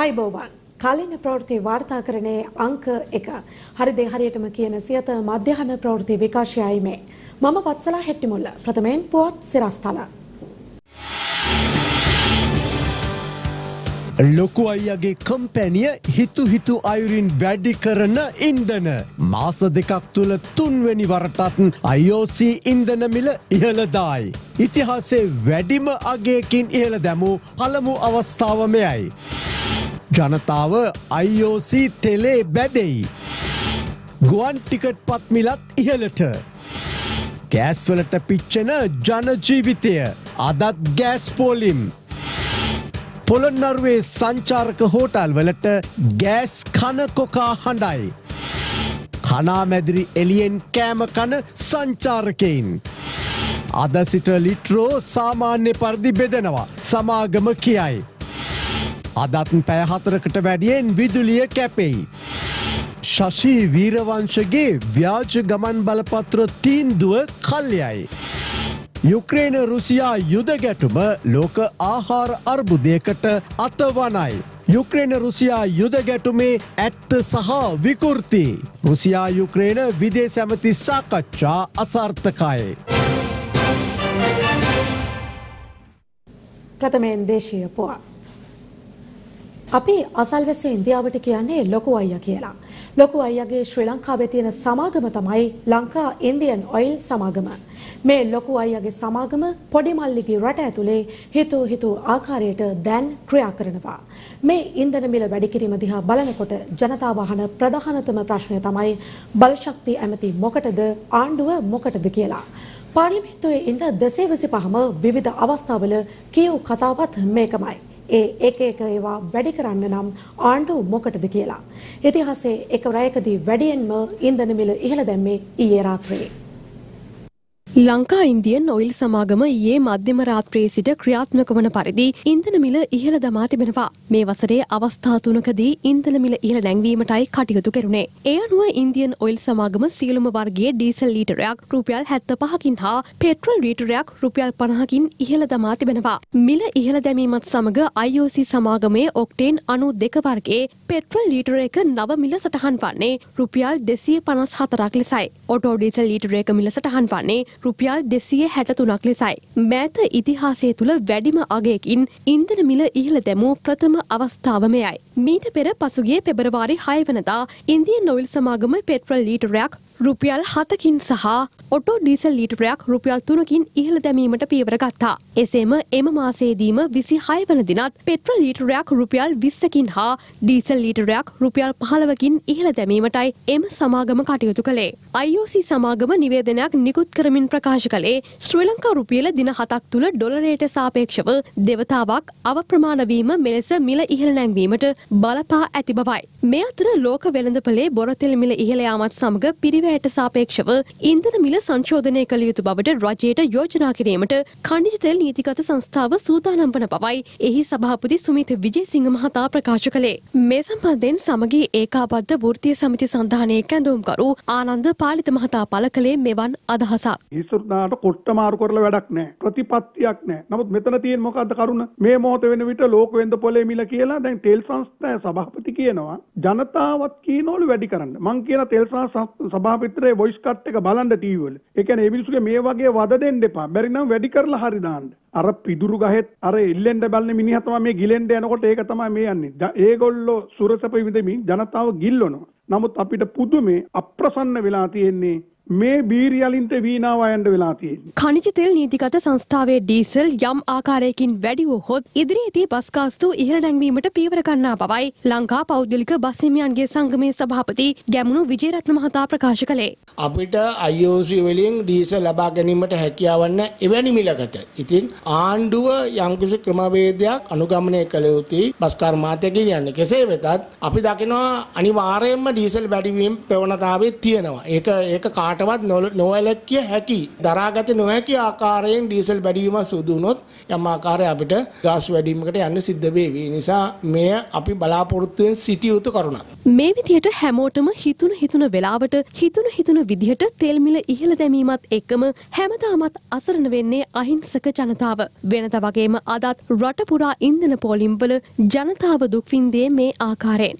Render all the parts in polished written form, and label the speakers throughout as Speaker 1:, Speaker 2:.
Speaker 1: ආයිබෝවන් කාලින ප්‍රවෘත්ති වාර්තාකරණයේ අංක 1 හරිද හරියටම කියන සියත මධ්‍යහන ප්‍රවෘත්ති විකාශයයි මේ මම වත්සලා හෙට්ටිමුල්ල ප්‍රථමයෙන් පුවත් සිරස්තල
Speaker 2: ලොකු අයියාගේ කම්පැනිය හිතු අයුරින් වැඩි කරන ඉන්ධන මාස දෙකක් තුල තුන්වෙනි වරටත් IOC ඉන්ධන මිල ඉහළදායි. ඉතිහාසයේ වැඩිම අගයකින් ඉහළ දැමූ පළමු අවස්ථාව මෙයයි. ජනතාව IOC තෙලේ බැදෙයි. ගුවන් ටිකට් පත් මිලත් ඉහළට. ගෑස් වලට පිච්චෙන ජන ජීවිතය අදත් ගෑස් පෝලිම්. පොළොන්නරුවේ සංචාරක හෝටල් වලට ගෑස් කන කොකා හඬයි. කනාමැදිරි එළියෙන් කෑම කන සංචාරකයින්. අද සිට ලිට්‍රෝ සාමාන්‍ය පරිදි බෙදෙනවා සමාගම කියයි. අදත් පැය 4කට වැඩියෙන් විදුලිය කැපෙයි. ශෂී වීරවංශගේ ව්‍යාජ ගමන් බලපත්‍ර තීන්දුව කල්යයි. යුක්‍රේන රුසියා යුද ගැටුම ලෝක ආහාර අර්බුදයකට අතවනයි. යුක්‍රේන රුසියා යුද ගැටුමේ ඇත්ත සහ විකෘති. රුසියා යුක්‍රේන විදේශ ඇමති සාකච්ඡා අසාර්ථකයි.
Speaker 1: ප්‍රථමයෙන් දේශීය පුවත්. අපි අසල්වැසි ඉන්දියාවට කියන්නේ ලොකු අයියා කියලා. ලොකු අයියාගේ ශ්‍රී ලංකාවේ තියෙන සමාගම තමයි ලංකා ඉන්දියන් ඔයිල් සමාගම. මේ ලොකු අයියාගේ සමාගම පොඩි මල්ලිගේ රට ඇතුලේ හිතු ආකාරයට දැන් ක්‍රියා කරනවා. මේ ඉන්ධන මිල වැඩි කිරීම දිහා බලනකොට ජනතාව අහන ප්‍රධානතම ප්‍රශ්නය තමයි බලශක්ති ඇමති මොකටද ආණ්ඩුව මොකටද කියලා. පාර්ලිමේන්තුවේ ඉන්න 225ම විවිධ අවස්ථාවල කියු කතාවත් මේකමයි. එක ඒවා වැඩි කරන්න නම් ආණ්ඩුව මොකටද කියලා. ඉතිහාසයේ එක රැයකදී වැඩියෙන්ම ඉන්ධන මිල ඉහළ දැම්මේ ඊයේ රාත්‍රියේ.
Speaker 3: ලංකා ඉන්දියන් ඔයිල් සමාගම ඊයේ මධ්‍යම රාත්‍රියේ සිට ක්‍රියාත්මක වන පරිදි ඉන්ධන මිල ඉහළ දමා තිබෙනවා. මේ වසරේ අවස්ථා 3කදී ඉන්ධන මිල ඉහළ නැංවීමටයි කටයුතු කෙරුණේ. ඒ අනුව ඉන්දියන් ඔයිල් සමාගම සියලුම වර්ගයේ ඩීසල් ලීටරයක් රුපියල් 75කින් හා පෙට්‍රල් ලීටරයක් රුපියල් 50කින් ඉහළ දමා තිබෙනවා. මිල ඉහළ දැමීමත් සමග IOC සමාගමේ ඔක්ටේන් 92 වර්ගයේ පෙට්‍රල් ලීටර එක නව මිල සටහන් වන්නේ රුපියල් 254ක් ලෙසයි. ඔටෝ ඩීසල් ලීටර එක මිල සටහන් වන්නේ රුපියල් 263ක් ලෙසයි. මෑත ඉතිහාසය තුළ වැඩිම අගයකින් ඉන්ධන මිල ඉහළ දැමූ ප්‍රථම අවස්ථාව මෙයයි. මීට පෙර පසුගිය පෙබරවාරි 6 වෙනිදා ඉන්දියන් ඔයිල් සමාගම පෙට්‍රල් ලීටරයක් රුපියල් 7කින් සහ ඔටෝ ඩීසල් ලීටරයක් රුපියල් 3කින් ඉහළ දැමීමට පියවර ගත්තා. එසේම එම මාසයේදීම 26 වන දිනත් පෙට්‍රල් ලීටරයක් රුපියල් 20කින් හා ඩීසල් ලීටරයක් රුපියල් 15කින් ඉහළ දැමීමටයි එම සමාගම කටයුතු කළේ. IOC සමාගම නිවේදනයක් නිකුත් කරමින් ප්‍රකාශ කළේ ශ්‍රී ලංකා රුපියල දින 7ක් තුල ඩොලරයට සාපේක්ෂව දෙවතාවක් අවප්‍රමාණ වීම මෙලෙස මිල ඉහළ නැංවීමට බලපා ඇති බවයි. මේ අතර ලෝක වෙළඳපොලේ බොරතෙල් මිල ඉහළ යාමත් සමග පිරිවැයට සාපේක්ෂව ඉන්ධන මිල සංශෝධනය කළ යුතු බවට රජයට යෝජනා කිරීමට ඛනිජ තෙල් නීතිගත සංස්ථාව සූදානම් වන බවයි එහි සභාපති සුමිත් විජේසිංහ මහතා ප්‍රකාශ කළේ. මේ සම්බන්ධයෙන් සමගී ඒකාබද්ධ වෘත්තීය සමිති සන්ධානයේ කැඳවුම්කරු ආනන්ද පාලිත මහතා පළ කළේ මෙවන් අදහසක්.
Speaker 4: ඉස්සරහට කොට්ට මාරු කරලා වැඩක් නැහැ. ප්‍රතිපත්තියක් නැහැ. නමුත් මෙතන තියෙන මොකද්ද කරුණ? මේ මොහොත වෙන විට ලෝක වෙන්ද පොලේ මිල කියලා දැන් තෙල් සංස්ථාවේ සභාපති කියනවා ජනතාවත් කියනවලු වැඩි කරන්න. මං කියන තෙල් සභාපතිත්‍රයේ වොයිස් කට් එක බලන්න ටීවී වල. ඒ කියන්නේ ඒ මිනිස්සුගේ මේ වගේ වද දෙන්න එපා. බැරි නම් වැඩි කරලා හරි දාන්න. අර පිදුරු ගහෙත් අර ඉල්ලෙන්ද බලන මිනිහා තමයි මේ ගිලෙන්ද යනකොට ඒක තමයි මේ යන්නේ. ඒගොල්ලෝ සුරසප විඳමින් ජනතාව ගිල්ලනවා. නමුත් අපිට පුදුමේ අප්‍රසන්න වෙලා තියෙන්නේ මේ බීරියලින්ට වීණාව යන්න වෙලා තියෙන්නේ.
Speaker 3: ඛනිජ තෙල් නීතිගත සංස්ථාවේ ඩීසල් යම් ආකාරයකින් වැඩි වුවහොත් ඉදිරියේදී බස් ගාස්තු ඉහළ නැංවීමට පියවර ගන්නා බවයි ලංකා පෞද්ගලික බස් හිමියන්ගේ සංගමේ සභාපති ගැමුණු විජේරත්න මහතා ප්‍රකාශ කළේ.
Speaker 5: අපිට IOC වලින් ඩීසල් ලබා ගැනීමට හැකියාවක් නැහැ එවැනි මිලකට. ඉතින් ආණ්ඩුව යම්කිසි ක්‍රමවේදයක් අනුගමනය කළ යුතුයි බස් කර්මාන්තය කියන්නේ. කෙසේ වෙතත් අපි දකිනවා අනිවාර්යයෙන්ම ඩීසල් වැඩි වීම ප්‍රවණතාවයේ තියෙනවා. ඒක කාටවත් නොවැළක්විය හැකි දරාගත නොහැකි ආකාරයෙන් ඩීසල් වැඩි වීම සිදු වුණොත් යම් ආකාරයක අපිට ගාස් වැඩි වීමකට යන්න සිද්ධ වෙවි. ඒ නිසා මෙය අපි බලාපොරොත්තුෙන් සිටිය යුතු කරුණක්.
Speaker 3: මේ විදිහට හැමෝටම හිතුන වෙලාවට හිතුන විදිහට තෙල් මිල ඉහළ දැමීමත් එක්කම හැමදාමත් අසරණ වෙන්නේ අහිංසක ජනතාව. වෙනත වගේම අදත් රට පුරා ඉන්ධන පෝලිම්වල ජනතාව දුක් විඳින්නේ මේ ආකාරයෙන්.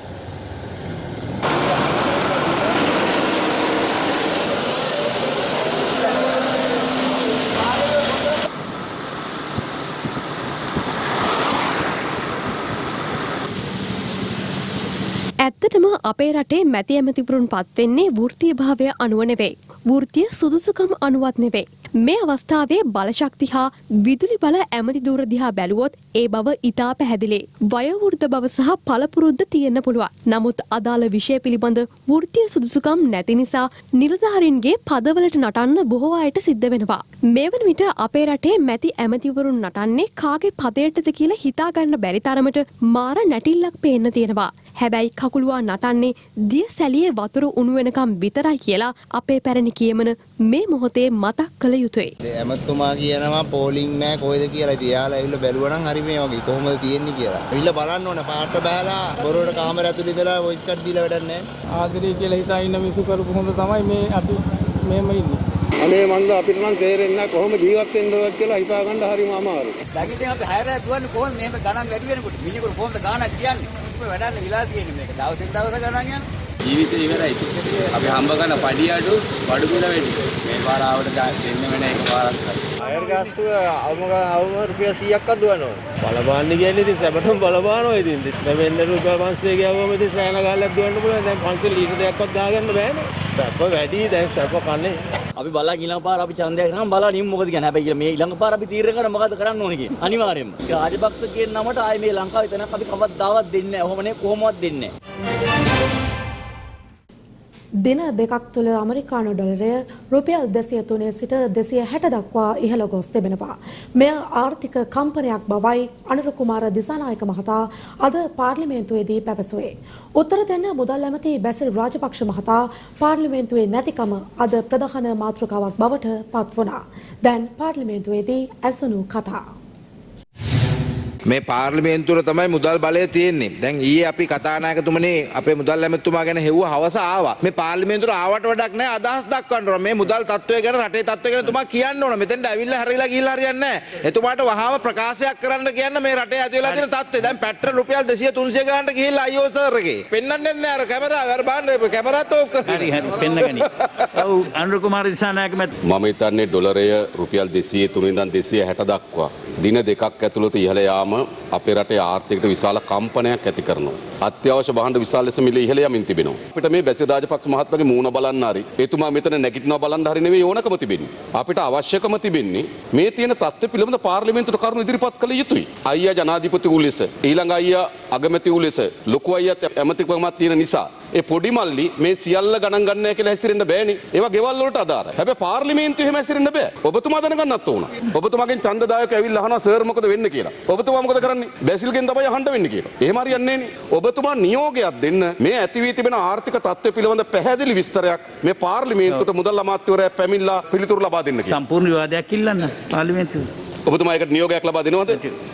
Speaker 3: ඇත්තටම අපේ රටේ මැති ඇමතිවරුන් පත් වෙන්නේ වෘත්තීය භාවය අනුව නෙවෙයි. වෘත්තීය සුදුසුකම් අනුවත් නෙවෙයි. මේ අවස්ථාවේ බලශක්ති හා විදුලි බල ඇමති ධූර දිහා බැලුවොත් ඒ බව ඉතා පැහැදිලි. වයෝවෘද්ධ බව සහ පළපුරුද්ද තියෙන්න පුළුවන්. නමුත් අදාළ විෂය පිළිබඳ වෘත්තීය සුදුසුකම් නැති නිසා නිලධාරීන්ගේ පදවලට නටන්න බොහෝ අයට සිද්ධ වෙනවා. මේ වන විට අපේ රටේ මැති ඇමතිවරුන් නටන්නේ කාගේ පදයටද කියලා හිතා ගන්න බැරි තරමට මාර නැටිල්ලක් පේන්න තියෙනවා. හැබැයි කකුලුවා නටන්නේ දිය සැලියේ වතුර උණු වෙනකම් විතරයි කියලා අපේ පැරණි කියමන මේ මොහොතේ මතක් කළ යුතුයි.
Speaker 6: ඇමතුමා කියනවා පෝලිං නෑ කොහෙද කියලා. ඉතින් ඇවිල්ලා බැලුවා නම් හරි මේ වගේ කොහොමද තියෙන්නේ කියලා. ඇවිල්ලා බලන්න ඕනේ පාට බහලා බොරුවට කාමර ඇතුළේ ඉඳලා වොයිස් කට් දීලා වැඩක් නෑ.
Speaker 7: ආදරේ කියලා හිතා ඉන්න මිනිස්සු කරපු හොඳ තමයි මේ අපි මෙහෙම ඉන්නේ.
Speaker 8: අනේ මන්ද අපිට නම් තේරෙන්නේ නැහැ කොහොම ජීවත් වෙන්න ඕද කියලා හිතා ගන්න හරිම අමාරුයි.
Speaker 9: දැන් ඉතින් අපි හයරය දුවන්නේ කොහොමද මෙහෙම ගණන් වැඩි වෙනකොට මිනිහෙකුට කොහොමද ගණන් කියන්නේ? ඉතින් වැඩන්න විලා තියෙන්නේ මේක. දවසෙන් දවස ගණන් යනවා.
Speaker 10: ජීවිතේ ඉවරයි. අපි හම්බ කරන පඩි අඩු බඩු මිල වැඩි. මේ පාර ආවට දෙන්න වෙන එක පාරක් හරි.
Speaker 8: අයර් ගාස්තුව අවම රුපියල් 100ක්වත් දුවනවා. බලපාන්නේ කියන්නේ ඉතින් සැබටම බලපානවා ඉතින්. මෙන්න රුපියල් 500 ගියවම ඉතින් සෑන ගාල්ලක් දුවන්න පුළුවන්. දැන් 500 ලීටර් දෙකක්වත් දාගන්න බෑනේ. සැප වැඩි දැන් සැප කන්නේ.
Speaker 9: අපි බලන් ඊළඟ පාර අපි ඡන්දයක් නම් බලන්න ඉමු මොකද කියන්නේ. හැබැයි මේ ඊළඟ පාර අපි තීරණය කරා මොකද කරන්න ඕනේ කියන්නේ. අනිවාර්යයෙන්ම. රාජපක්ෂ කියන නමට ආයේ මේ ලංකාවේ තැනක් අපි කවදාවත් දෙන්නේ නැහැ. ඔහොම නේ කොහොමවත් දෙන්නේ නැහැ.
Speaker 1: දින දෙකක් තුළ ඇමරිකානු ඩොලරය රුපියල් 203 සිට 260 දක්වා ඉහළ ගොස් තිබෙනවා. මෙය ආර්ථික කම්පනයක් බවයි අනුර කුමාර දිසානායක මහතා අද පාර්ලිමේන්තුවේදී පැවසුවේ. උත්තර දෙන්න මුදල් ඇමති බැසිල් රාජපක්ෂ මහතා පාර්ලිමේන්තුවේ නැතිකම අද ප්‍රධාන මාතෘකාවක් බවට පත් වුණා. දැන් පාර්ලිමේන්තුවේදී ඇසුණු කතා.
Speaker 6: මේ පාර්ලිමේන්තුවේ තමයි මුදල් බලය තියෙන්නේ. දැන් ඊයේ අපි කතානායකතුමනි අපේ මුදල් ඇමතුමා ගැන හෙව්ව හවස ආවා. මේ පාර්ලිමේන්තුවට ආවට වැඩක් නැහැ අදහස් දක්වන්න ඕන. මේ මුදල් තත්ත්වය ගැන රටේ තත්ත්වය ගැන තුමා කියන්න ඕන. මෙතෙන්ට ඇවිල්ලා හරිලා ගිහිල්ලා හරියන්නේ නැහැ. එතුමාට වහාම ප්‍රකාශයක් කරන්න කියන්න මේ රටේ ඇති වෙලා තියෙන තත්ත්වය. දැන් පෙට්‍රල් රුපියල් 200 300 ගානට ගිහිල්ලා අයියෝ සර් එකේ. පෙන්නන්නේ නැහැ අර කැමරාව. අර බලන්න කැමරාත් ඕක.
Speaker 10: හරි පෙන්නගනි. ඔව් අනුර කුමාර දිසානායක මම හිතන්නේ ඩොලරය රුපියල් 203 ඉඳන් 260 දක්වා දින දෙකක් ඇතුළත ඉහළ යාම අපේ රටේ ආර්ථිකයට විශාල කම්පනයක් ඇති කරනවා. අත්‍යවශ්‍ය භාණ්ඩ විශාල ලෙස මිල ඉහළ යමින් තිබෙනවා. අපිට මේ බැසිල් රාජපක්ෂ මහත්මයාගේ මූණ බලන්න හරි එතුමා මෙතන නැගිටිනවා බලන්න හරි නෙවෙයි ඕනකම තිබෙන්නේ. අපිට අවශ්‍යකම තිබෙන්නේ මේ තියෙන තත්ත්ව පිළිබඳ පාර්ලිමේන්තුවට කරුණු ඉදිරිපත් කළ යුතුයි. අයියා ජනාධිපති වූ ලෙස ඊළඟ අයියා අගමැති වූ ලෙස ලොකු අයියාත් ඇමතිකමක් තියෙන නිසා ඒ පොඩි මල්ලි මේ සියල්ල ගණන් ගන්න නැහැ කියලා හැසිරෙන්න බෑනේ. ඒවා ගෙවල් වලට අදාළයි. හැබැයි පාර්ලිමේන්තුවේ එහෙම හැසිරෙන්න බෑ. ඔබතුමා දැනගන්නත් ඕන. ඔබතුමාගෙන් ඡන්දදායක ඇවිල්ලා අහනවා සර් මොකද වෙන්නේ කියලා. ඔබතුමා මොකද කරන්නේ? බැසිල්ගෙන් තමයි අහන්න වෙන්නේ කියලා. එහෙම හරියන්නේ නෑනේ. ඔබතුමා නියෝගයක් දෙන්න මේ ඇති වී තිබෙන ආර්ථික තත්ත්වය පිළිබඳ පැහැදිලි විස්තරයක් මේ පාර්ලිමේන්තුවට මුදල් අමාත්‍යවරයා පැමිණලා පිළිතුරු ලබා දෙන්න කියලා. සම්පූර්ණ විවාදයක් ඉල්ලන්න පාර්ලිමේන්තුවේ.
Speaker 6: ඔබතුමා ඒකට නියෝගයක් ලබා දෙනවද?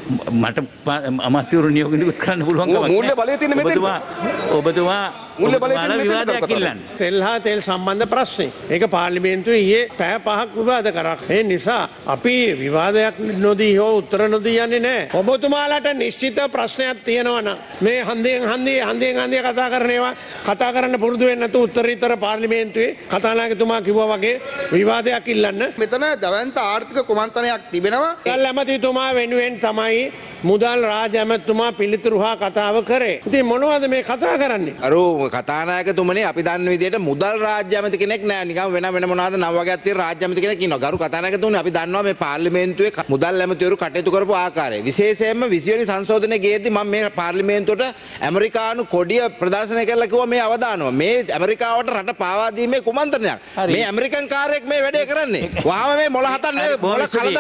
Speaker 10: මට අමාත්‍යවරු නියෝග කරන්න පුළුවන් කමක් නැහැ.
Speaker 6: මූල්‍ය බලය තියෙන මෙතන.
Speaker 10: ඔබතුමා
Speaker 6: මූල්‍ය බලය තියෙන
Speaker 10: විවාදයක් ඉල්ලන්න.
Speaker 8: තෙල් හා තෙල් සම්බන්ධ ප්‍රශ්නේ. ඒක පාර්ලිමේන්තුවේ ඊයේ පැය 5ක් විවාද කරා. ඒ නිසා අපි විවාදයක් නොදී හෝ උත්තර නොදී යන්නේ නැහැ. ඔබතුමාලට නිශ්චිත ප්‍රශ්නයක් තියෙනවා නම් මේ හන්දියෙන් කතා කරන ඒවා කතා කරන්න පුරුදු වෙන්නේ නැතුව උත්තරීතර පාර්ලිමේන්තුවේ කතානායකතුමා කිව්වා වගේ විවාදයක් ඉල්ලන්න.
Speaker 6: මෙතන දවන්ත ආර්ථික කුමන්ත්‍රණයක් තිබෙනවා.
Speaker 8: මුදල් ඇමතිතුමා වෙනුවෙන් තමයි මුදල් රාජ ඇමතිතුමා පිළිතුරු හා කතාව කරේ. ඉතින් මොනවද මේ කතා කරන්නේ?
Speaker 6: අර කතානායකතුමනි අපි දන්න විදිහට මුදල් රාජ්‍ය ඇමති කෙනෙක් නෑ. නිකන් වෙන මොනවාද නව වගේක් තියෙන රාජ්‍ය ඇමති කෙනෙක් ඉන්නවා. ගරු කතානායකතුමනි අපි දන්නවා මේ පාර්ලිමේන්තුවේ මුදල් ඇමතිවරු කටයුතු කරපු ආකාරය. විශේෂයෙන්ම 20 වෙනි සංශෝධනයේ ගියේදී මම මේ පාර්ලිමේන්තුවට ඇමරිකානු කොඩිය ප්‍රදර්ශනය කරලා කිව්වා මේ අවදානම. මේ ඇමරිකාවට රට පාවා දීමේ කුමන්ත්‍රණයක්. මේ ඇමරිකන් කාර්යයක් මේ වැඩේ කරන්නේ. වහාම මේ මොළ හතන්නේ මොළ කල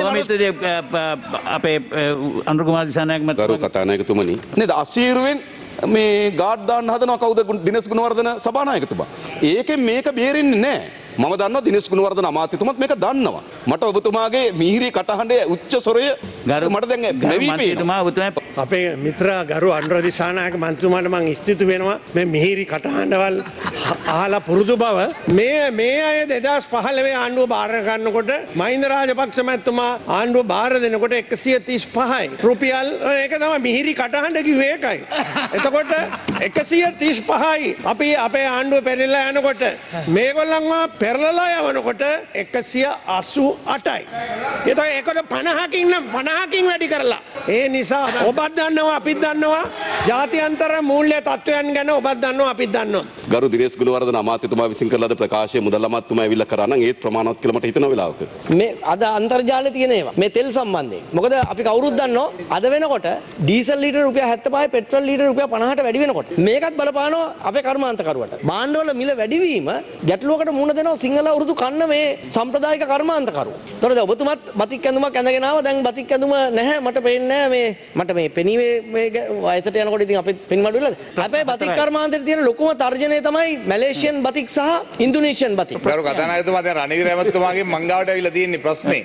Speaker 6: දක්වන්නේ
Speaker 10: අපේ අනුර කුමාර දිසානායක මහත්මයා
Speaker 6: ගරු කතානායකතුමනි නේද අසීරුවෙන් මේ ගාඩ් දාන්න හදනවා කවුද දිනේෂ් ගුණවර්ධන සභානායකතුමා. ඒකෙන් මේක බේරෙන්නේ නැහැ.
Speaker 10: මම දන්නවා දිනේෂ් ගුණවර්ධන අමාත්‍යතුමත් මේක දන්නවා. මට ඔබතුමාගේ මිහිරි කටහඬේ උච්ච ස්වරය මට දැන්
Speaker 8: අපේ මිත්‍ර ගරු අනුර දිසානායක මන්ත්‍රීතුමාට මම ස්තුති වෙනවා මේ මිහිරි කටහඬවල් අහලා පුරුදු බව මේ අය 2015 ආණ්ඩුව බාර ගන්නකොට මහින්ද රාජපක්ෂ මැතිතුමා ආණ්ඩුව බාර දෙනකොට 135යි රුපියල් ඒක තමයි මිහිරි කටහඬ කිව්වේ ඒකයි. එතකොට 135යි අපි අපේ ආණ්ඩුව පෙරලා යනකොට මේගොල්ලන්ව පෙරලලා යවනකොට 188යි. ඒකට 50කින් වැඩි කරලා. ඒ නිසා ඔබත් දන්නවා අපිත් දන්නවා ජාත්‍යන්තර මූල්‍ය තත්ත්වයන් ගැන ඔබත් දන්නවා අපිත් දන්නවා.
Speaker 10: ගරු දිනේෂ් ගුණවර්ධන අමාත්‍යතුමා විසින් කළ ලද ප්‍රකාශය මුදල් අමාත්‍යතුමා ඇවිල්ලා කරා නම් ඒත් ප්‍රමාණවත් කියලා මට හිතෙන වෙලාවක.
Speaker 11: මේ අද අන්තර්ජාලයේ තියෙන ඒවා මේ තෙල් සම්බන්ධයෙන්. මොකද අපි කවුරුත් දන්නවා අද වෙනකොට ඩීසල් ලීටර රුපියල් 75යි පෙට්‍රල් ලීටර රුපියල් 50ට වැඩි වෙනකොට මේකත් බලපානවා අපේ කර්මාන්තකරුවට. භාණ්ඩවල මිල වැඩිවීම ගැටලුවකට මුහුණ දෙනවා සිංහල වරුදු කන්න මේ සම්ප්‍රදායික කර්මාන්තකරුවෝ. ඒතකොට දැන් ඔබතුමත් බතික් ඇඳුමක් ඇඳගෙන ආවා දැන් බතික් ඇඳුම නැහැ මට පේන්නේ නැහැ මේ මට මේ පෙනීමේ මේ වයසට යනකොට ඉතින් අපේ පෙන්වඩු වෙලාද අපේ බතික් කර්මාන්තයේ තියෙන ලොකුම තර්ජනය තමයි මැලේසියන් බතික් සහ ඉන්දුනීසියන් බතික්.
Speaker 6: ගරු කතානායකතුමා දැන් රනිල් රැමතුමාගේ මංගාවට ඇවිල්ලා තියෙන්නේ ප්‍රශ්නේ.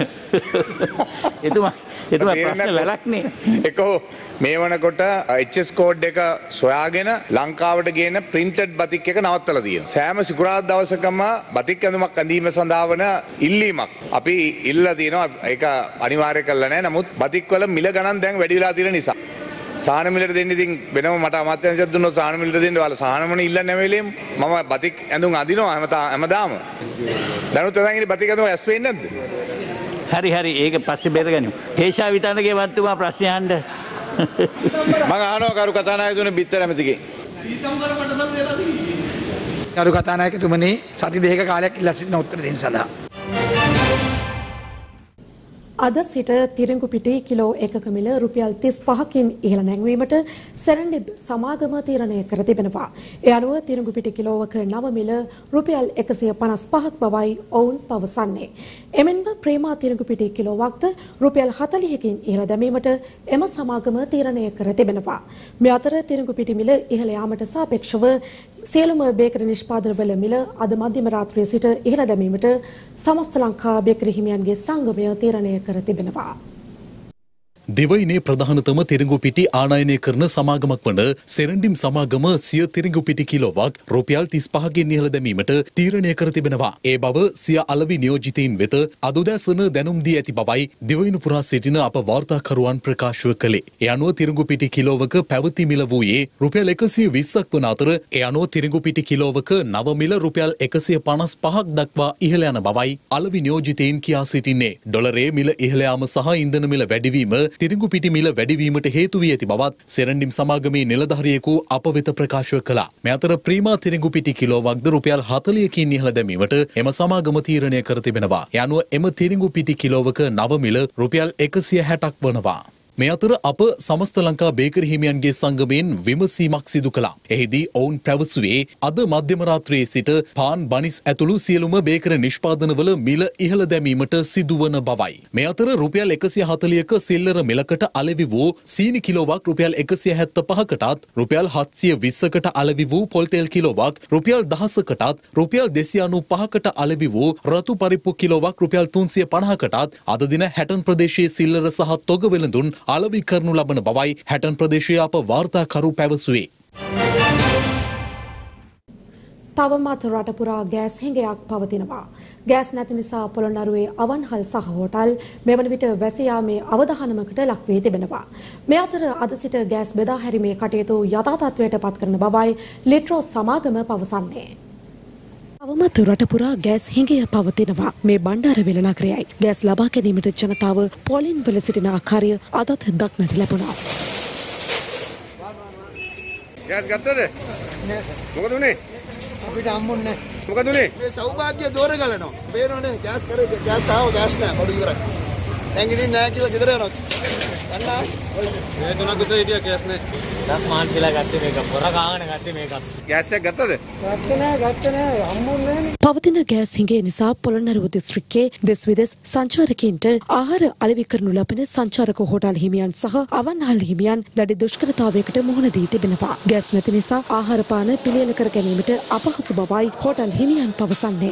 Speaker 12: එතුමා ප්‍රශ්නේ වැලක්නේ.
Speaker 6: එකෝ මේ වනකොට HS කෝඩ් එක සොයාගෙන ලංකාවට ගේන printed බතික් එක නවත්තලා තියෙනවා. සෑම සිකුරාදා දවසකම බතික් ඇඳුමක් අඳීම සඳහා වන ඉල්ලීමක් අපි ඉල්ලලා තියෙනවා. ඒක අනිවාර්ය කරලා නැහැ. නමුත් බතික් වල මිල ගණන් දැන් වැඩි වෙලා තියෙන නිසා සාහන මිලට දෙන්න ඉතින් වෙනම මට අමාත්‍යාංශයක් දුන්නොත් සාහන මිලට දෙන්න ඔයාලා සාහනමනේ ඉල්ලන්නේ හැම වෙලේම මම බතික් ඇඳුම් අඳිනවා හැමදාම. දැනුත් ඔයගොල්ලන්ගේ බතික් ඇඳුම ඇස් පේන්නේ නැද්ද?
Speaker 12: හරි ඒක පස්සේ බේරගනිමු. හේෂා විතානගේ මන්තුමා ප්‍රශ්න අහන්න.
Speaker 6: මම අහනවා කරු කතානායකතුමනි බිත්තර ඇමතිගේ.
Speaker 13: කරු කතානායකතුමනි සති දෙකක කාලයක් ඉල්ලා සිටින උත්තර දෙන්න සඳහා.
Speaker 1: අද සිට තිරිඟු පිටි කිලෝ එකක මිල රුපියල් 35කින් ඉහළ නැංවීමට සෙරන්ඩිබ් සමාගම තීරණය කර තිබෙනවා. ඒ අනුව තිරිඟු පිටි කිලෝවක නව මිල රුපියල් 155ක් බවයි ඔවුන් පවසන්නේ. එමෙන්ම ප්‍රේමා තිරිඟු පිටි කිලෝවක්ද රුපියල් 40කින් ඉහළ දැමීමට එම සමාගම තීරණය කර තිබෙනවා. මේ අතර තිරිඟු පිටි මිල ඉහළ යාමට සාපේක්ෂව සියලුම බේකරි නිෂ්පාදනවල මිල අද මධ්‍යම රාත්‍රියේ සිට ඉහළ දැමීමට සමස්ත ලංකා බේකරි හිමියන්ගේ සංගමය තීරණය කර තිබෙනවා.
Speaker 14: දෙවයිනේ ප්‍රධානතම තිරිඟු පිටි ආනයනය කරන සමාගමක් වන සෙරන්ඩිම් සමාගම සිය තිරිඟු පිටි කිලෝවක් රුපියල් 35කින් ඉහළ දැමීමට තීරණය කර තිබෙනවා. ඒ බව සිය අලවි නියෝජිතයින් වෙත අද උදෑසන දැනුම් දී ඇති බවයි දෙවයින පුරා සිටින අප වාර්තාකරුවන් ප්‍රකාශ කළේ. ඒ අනුව තිරිඟු පිටි කිලෝවක පැවති මිල වූයේ රුපියල් 120ක් වන අතර ඒ අනුව තිරිඟු පිටි කිලෝවක නව මිල රුපියල් 155ක් දක්වා ඉහළ යන බවයි අලවි නියෝජිතයින් කියා සිටින්නේ. ඩොලරයේ මිල ඉහළ යාම සහ ඉන්ධන මිල වැඩිවීම තිරිඟු පිටි මිල වැඩිවීමට හේතු වී ඇති බවත් සෙරන්ඩිම් සමාගමේ නිලධාරියෙකු අප වෙත ප්‍රකාශ කළා. මේ අතර ප්‍රීමා තිරිඟු පිටි කිලෝවක්ද රුපියල් 40කින් ඉහළ දැමීමට එම සමාගම තීරණය කර තිබෙනවා. ඒ අනුව එම තිරිඟු පිටි කිලෝවක නව මිල රුපියල් 160ක් වනවා. මේ අතර අප සමස්ත ලංකා බේකරි හිමියන්ගේ සංගමයෙන් විමසීමක් සිදු කළා. එහිදී ඔවුන් පැවසුවේ අද මධ්‍යම රාත්‍රියේ සිට පාන් බනිස් ඇතුළු සියලුම බේකරි නිෂ්පාදනවල මිල ඉහළ දැමීමට සිදුවන බවයි. මේ අතර රුපියල් 140ක සිල්ලර මිලකට අලෙවි වූ සීනි කිලෝවක් රුපියල් 175කටත් රුපියල් 720කට අලෙවි වූ පොල් තෙල් කිලෝවක් රුපියල් 10කටත් රුපියල් 295කට අලෙවි වූ රතු පරිප්පු කිලෝවක් රුපියල් 350කටත් අද දින හැටන් ප්‍රදේශයේ සිල්ලර සහ තොග වෙළඳුන් අලෙවි කරනු ලබන බවයි හැටන් ප්‍රදේශයේ අප වාර්තාකරු පැවසුවේ.
Speaker 1: තවමත් රට පුරා ගෑස් හිඟයක් පවතිනවා. ගෑස් නැති නිසා පොළොන්නරුවේ අවන්හල් සහ හෝටල් මෙවන විට වැසී යාමේ අවධානමකට ලක් වී තිබෙනවා. මේ අතර අද සිට ගෑස් බෙදා හැරීමේ කටයුතු යථා තත්ත්වයට පත් කරන බවයි ලිට්‍රෝ සමාගම පවසන්නේ. තවමත් රට පුරා ගෑස් හිඟය පවතිනවා. මේ බණ්ඩාරවෙල නගරයයි. ගෑස් ලබා ගැනීමට ජනතාව පොලින් වල සිටින ආකාරය අදත් දක්නට ලැබුණා.
Speaker 15: ගෑස් ගත්තද? නෑ. මොකද උනේ? අපිට හම්බුන්නේ නෑ. මොකද උනේ? මේ සෞභාග්‍ය දෝර ගලනවා. බේරෝනේ ගෑස් කරේ ගෑස් ආව ගෑස් නෑ. බඩු ඉවරයි. දැන් ඉතින් නෑ කියලා ගෙදර යනවා.
Speaker 7: මේ තුනක් විතර හිටියා කෑස් නෑ.
Speaker 9: දැන් මාන්තිලා ගත්තේ මේක. පොර ගාගෙන ගත්තේ මේකත්.
Speaker 15: ගෑස් එක ගත්තද?
Speaker 7: ගත්තේ නෑ. හම්බුන්නේ නෑනේ.
Speaker 1: පවතින ගෑස් හිඟේ නිසා පොළොන්නරුව දිස්ත්‍රික්කයේ දෙස් විදෙස් සංචාරකීන්ට ආහාර අලෙවි කරනු ලබන සංචාරක හෝටල් හිමියන් සහ අවන්හල් හිමියන් දැඩි දුෂ්කරතාවයකට මුහුණ දී තිබෙනවා. ගෑස් නැති නිසා ආහාර පාන පිළියෙල කර ගැනීමට අපහසු බවයි හෝටල් හිමියන් පවසන්නේ.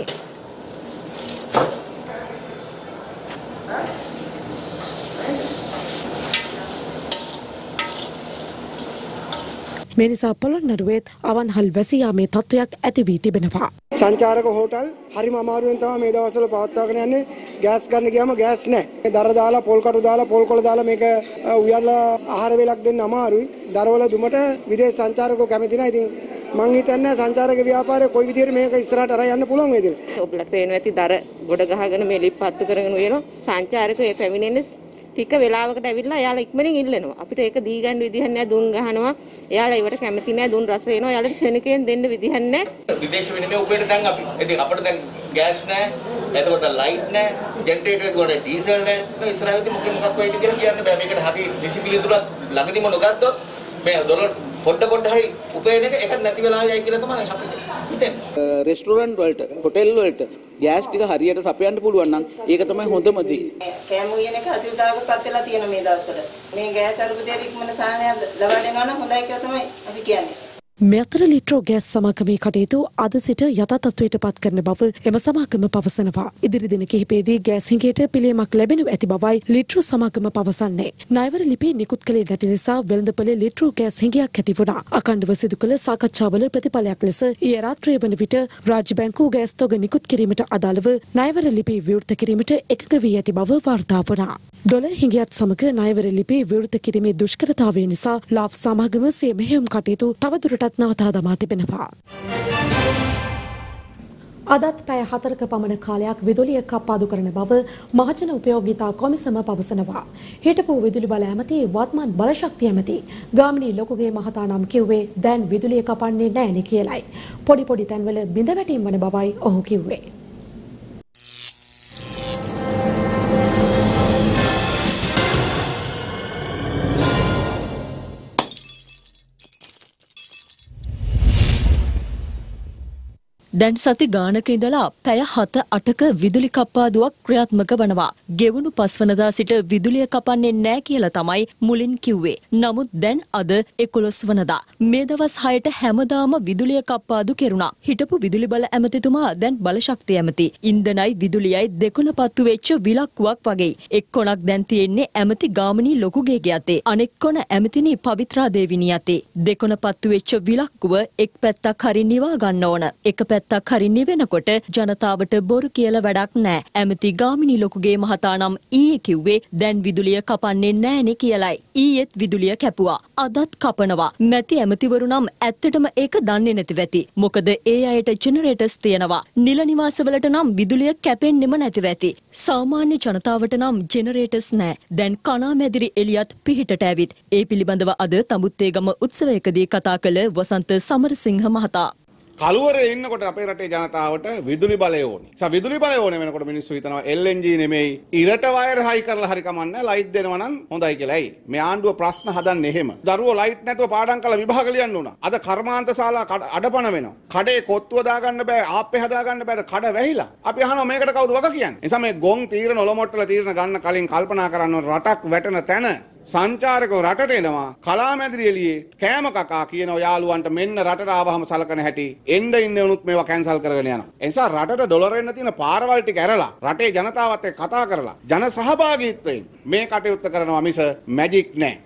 Speaker 1: මේ නිසා පොළොන්නරුවේත් අවන්හල් වැසී යාමේ තත්ත්වයක් ඇති වී තිබෙනවා.
Speaker 16: සංචාරක හෝටල් හරිම අමාරුවෙන් තමයි මේ දවස්වල පවත්වාගෙන යන්නේ. ගෑස් ගන්න ගියාම ගෑස් නැහැ. දර දාලා පොල් කටු දාලා පොල් කොළ දාලා මේක උයන්ලා ආහාර වේලක් දෙන්න අමාරුයි. දරවල දුමට විදේශ සංචාරකෝ කැමති නැහැ. ඉතින් මං හිතන්නේ සංචාරක ව්‍යාපාරය කොයි විදිහට මේක ඉස්සරහට අරන් යන්න පුළුවන් වේද කියලා.
Speaker 17: ඔබලා පේනවා ඇති දර ගොඩ ගහගෙන මේ ලිප් පත්තු කරගෙන උයනවා. සංචාරකෝ මේ පැමිණෙන්නේ ටික වෙලාවකට ඇවිල්ලා එයාලා ඉක්මනින් ඉල්ලනවා. අපිට ඒක දී ගන්න විදිහක් නැහැ. දුන් ගහනවා. එයාලා ඒවට කැමති නැහැ. දුන් රස වෙනවා. එයාලට ශනිකයෙන් දෙන්න විදිහක් නැහැ.
Speaker 9: විදේශ විනිමය උපේට දැන් අපි. ඉතින් අපිට දැන් ගෑස් නැහැ. එතකොට ලයිට් නැහැ. ජෙනරේටර් එකට ඩීසල් නැහැ. ඉස්සරහදී මොකක් වෙයිද කියලා කියන්න බෑ. මේකට හරි ඩිසිප්ලින් තුනක් ළඟදිම නොගත්තොත් මේ ඩොලර් පොඩ හරි උපයන එක එකක් නැති වෙලා යයි කියලා තමයි අපි හිතන්නේ.
Speaker 18: රෙස්ටොරන්ට් වලට, හොටෙල් වලට ගෑස් ටික හරියට සපයන්න පුළුවන් නම් ඒක තමයි හොඳම දේ.
Speaker 19: කෑම උයන එක 80,000කට පත් වෙලා තියෙන මේ දවස්වල. මේ ගෑස් අරුබුදයට ඉක්මන සාහනය ලබා දෙනවා නම් හොඳයි කියලා තමයි අපි කියන්නේ.
Speaker 1: මෙතර ලිට්‍රෝ ගෑස් සමාගමේ කටයුතු අද සිට යථා තත්ත්වයට පත් කරන බව එම සමාගම පවසනවා. ඉදිරි දින කිහිපයේදී ගෑස් හිඟයට පිළියමක් ලැබෙනු ඇති බවයි ලිට්‍රෝ සමාගම පවසන්නේ. ණයවර ලිපි නිකුත් කළේ නැති නිසා වෙළඳපොලේ ලිට්‍රෝ ගෑස් හිඟයක් ඇති වුණා. අඛණ්ඩව සිදු කළ සාකච්ඡාවල ප්‍රතිඵලයක් ලෙස ඊයේ රාත්‍රිය වන විට රාජ්‍ය බැංකුව ගෑස් තොග නිකුත් කිරීමට අදාළව ණයවර ලිපි විවෘත කිරීමට එකඟ වී ඇති බව වාර්තා වුණා. ඩොලර් හිඟයත් සමග ණයවර ලිපි විවෘත කිරීමේ දුෂ්කරතාවය නිසා ලාබ් සමාගම සිය මෙහෙයුම් කටයුතු තවදුරටත් නවතා දමා තිබෙනවා. අදත් පැය 4ක පමණ කාලයක් විදුලිය කප්පාදු කරන බව මහජන උපයෝගීතා කොමිසම පවසනවා. හිටපු විදුලි බල ඇමති වත්මන් බලශක්තිය ඇමති ගාමිණී ලොකුගේ මහතා නම් කිව්වේ දැන් විදුලිය කපන්නේ නැහැ නේ කියලයි. පොඩි තැන්වල බිඳ වැටීම් වන බවයි ඔහු කිව්වේ.
Speaker 20: දැන් සති ගානක ඉඳලා පැය 7-8ක විදුලි කප්පාදුවක් ක්‍රියාත්මක වනවා. ගෙවුණු 5 වනදා සිට විදුලිය කපන්නේ නැහැ කියලා තමයි මුලින් කිව්වේ. නමුත් දැන් අද 11 වනදා. මේ දවස් 6ට හැමදාම විදුලිය කප්පාදු කෙරුණා. හිටපු විදුලි බල ඇමතිතුමා දැන් බලශක්තිය ඇමති. ඉන්ධනයි විදුලියයි දෙකොන පත්තු වෙච්ච විලක්කුවක් වගේ. එක් කොනක් දැන් තියෙන්නේ ඇමති ගාමිණී ලොකුගේ අතේ. අනෙක් කොන ඇමතිනි පවිත්‍රා දේවිනී අතේ. දෙකොන පත්තු වෙච්ච විලක්කුව එක් පැත්තක් හරි නිවා ගන්න ඕන. එක පැත්තක් හරි නිවෙනකොට ජනතාවට බොරු කියලා වැඩක් නැහැ. ඇමති ගාමිණී ලොකුගේ මහතා නම් ඊයේ කිව්වේ දැන් විදුලිය කපන්නේ නැහනේ කියලයි. ඊයේත් විදුලිය කැපුවා. අදත් කපනවා. මැති ඇමතිවරු නම් ඇත්තටම ඒක දන්නේ නැති වෙති. මොකද ඒ අයට ජෙනරේටර්ස් තියෙනවා. නිල නිවාසවලට නම් විදුලිය කැපෙන්නෙම නැතිව ඇති. සාමාන්‍ය ජනතාවට නම් ජෙනරේටර්ස් නැහැ. දැන් කණාමැදිරි එළියත් පිහිටට ඇවිත්. ඒ පිළිබඳව අද තඹුත්තේගම උත්සවයකදී කතා කළ වසන්ත සමරසිංහ මහතා
Speaker 15: කළුවරේ ඉන්නකොට අපේ රටේ ජනතාවට විදුලි බලය ඕනේ. විදුලි බලය ඕනේ වෙනකොට මිනිස්සු හිතනවා LNG නෙමෙයි ඉරට වයර් හයි කරලා හරි කමන්නේ ලයිට් දෙනවා නම් හොඳයි කියලා. ඇයි? මේ ආණ්ඩුව ප්‍රශ්න හදන්නේ එහෙම. දරුවෝ ලයිට් නැතුව පාඩම් කරලා විභාග ලියන්න උනා. අද කර්මාන්ත ශාලා අඩපණ වෙනවා. කඩේ කොත්තුව දාගන්න බෑ, ආප්පේ හදාගන්න බෑ, කඩ වැහිලා. අපි අහනවා මේකට කවුද වග කියන්නේ? එනිසා මේ ගොන් තීරණ ඔලොමොට්ටල තීරණ ගන්න කලින් කල්පනා කරන්න රටක් වැටෙන තැන සංචාරකව රටට එනවා කලාමැදිරි එළියේ කෑම කකා කියන යාළුවන්ට මෙන්න රටට ආවහම සලකන හැටි එන්න ඉන්න උනුත් මේවා කැන්සල් කරගෙන යනවා. ඒ නිසා රටට ඩොලර් එන්න තියෙන පාරවල් ටික ඇරලා රටේ ජනතාවත් එක්ක කතා කරලා ජන සහභාගීත්වයෙන් මේ කටයුත්ත කරනවා මිස මැජික් නෑ.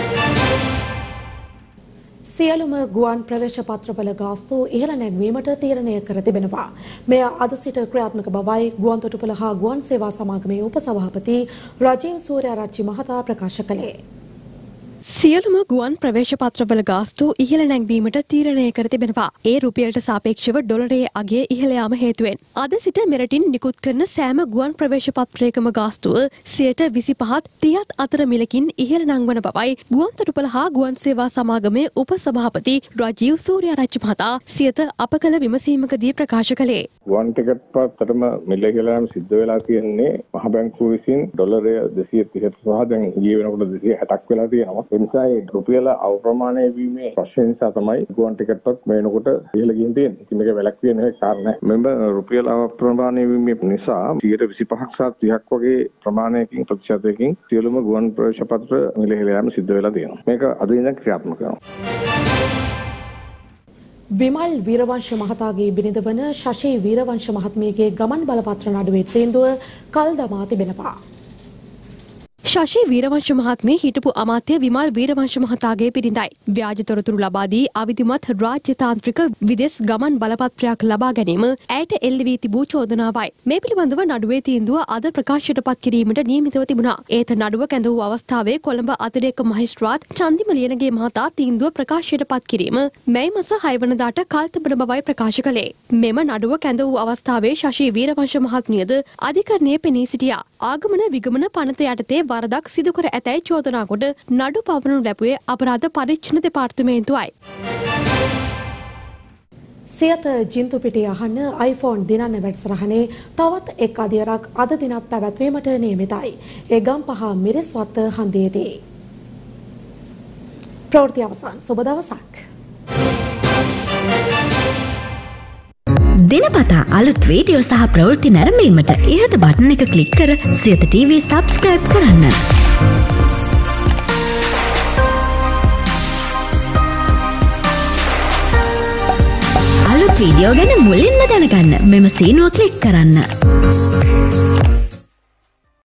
Speaker 1: සියලුම ගුවන් ප්‍රවේශ පත්‍රවල ගාස්තු ඉහළ නැංවීමට තීරණය කර තිබෙනවා. මෙය අද සිට ක්‍රියාත්මක බවයි ගුවන් තොටුපළ හා ගුවන් සේවා සමාගමේ උපසභාපති රජීව් සූර්යාරච්චි මහතා ප්‍රකාශ කළේ.
Speaker 3: සියලුම ගුවන් ප්‍රවේශපත්‍රවල ගාස්තු ඉහළ නැංවීමට තීරණය කර තිබෙනවා. ඒ රුපියලට සාපේක්ෂව ඩොලරයේ අගය ඉහළ යාම හේතුවෙන් අද සිට මෙරටින් නිකුත් කරන සෑම ගුවන් ප්‍රවේශපත්‍රයකම ගාස්තුව 25% අතර මිලකින් ඉහළ නංවන බවයි ගුවන් තොටුපළ හා ගුවන් සේවා සමාගමේ උපසභාපති රජීව් සූර්යාරච්චි මහතා සියත අප කළ විමසීමකදී ප්‍රකාශ කළේ.
Speaker 21: ගුවන් ටිකට් පත්තරම මිල ඉහළ යාම සිද්ධ වෙලා තියෙන්නේ මහ බැංකුව විසින් ඩොලරය 230 සහ දැන් ඊයේ වෙනකොට 260ක් වෙලා තියෙනවා. නිසා රුපියල අවප්‍රමාණය වීමේ ප්‍රශ්න නිසා තමයි ගුවන් ටිකට් එකක් මේනකොට ඉහළ ගිහින් තියෙන්නේ. ඉතින් මේක වැළැක්විය නෙවෙයි කාරණා. මෙම්බ රුපියල අවප්‍රමාණය වීමේ නිසා 25% සහ 30ක් වගේ ප්‍රමාණයකින් ප්‍රතිශතයකින් සියලුම ගුවන් ප්‍රවේශපත්‍ර මිල ඉහළ යාම සිද්ධ වෙලා තියෙනවා. මේක අද ඉඳන් ක්‍රියාත්මක වෙනවා.
Speaker 1: විමල් වීරවංශ මහතාගේ බිරිඳ වන ශෂී වීරවංශ මහත්මියගේ ගමන් බලපත්‍ර නඩුවේ තීන්දුව කල් දමා තිබෙනවා.
Speaker 3: ශෂී වීරවංශ මහත්මිය හිටපු අමාත්‍ය විමල් වීරවංශ මහතාගේ බිරිඳයි. ව්‍යාජ තොරතුරු ලබා දී අවිධිමත් රාජ්‍යතාන්ත්‍රික විදෙස් ගමන් බලපත්‍රයක් ලබා ගැනීම ඇයට එල්ල වී තිබූ චෝදනාවයි. මේ පිළිබඳව නඩුවේ තීන්දුව අද ප්‍රකාශයට පත් කිරීමට නියමිතව තිබුණා. ඒත නඩුව කැඳවූ අවස්ථාවේ කොළඹ අතිරේක මහේස්ත්‍රාත් චන්දිම ලියනගේ මහතා තීන්දුව ප්‍රකාශයට පත් කිරීම මැයි මාස 6 වෙනිදාට කල් තිබෙන බවයි ප්‍රකාශ කළේ. මෙම නඩුව කැඳවූ අවස්ථාවේ ශෂී වීරවංශ මහත්මියද අධිකරණයේ පෙනී සිටියා. ආගමන විගමන පනත යටතේ වරදක් සිදු කර ඇතැයි චෝදනා කොට නඩු පවරනු ලැබුවේ අපරාධ පරීක්ෂණ දෙපාර්තමේන්තුවයි.
Speaker 1: සියත ජින්තු පිටිය අහන්න iPhone දිනන්න වැඩසටහනේ තවත් එක් අදියරක් අද දිනත් පැවැත්වීමට නියමිතයි. ඒ ගම්පහ මිරිස්වත්ත හන්දියේදී. ප්‍රවෘත්ති අවසන්. සුබ දවසක්.
Speaker 22: දිනපතා අලුත් වීඩියෝ සහ ප්‍රවෘත්ති නැරඹීමට ඉහත බටන් එක ක්ලික් කර සියත TV subscribe කරන්න. අලුත් වීඩියෝ ගැන මුලින්ම දැනගන්න මෙම සීනුව ක්ලික් කරන්න.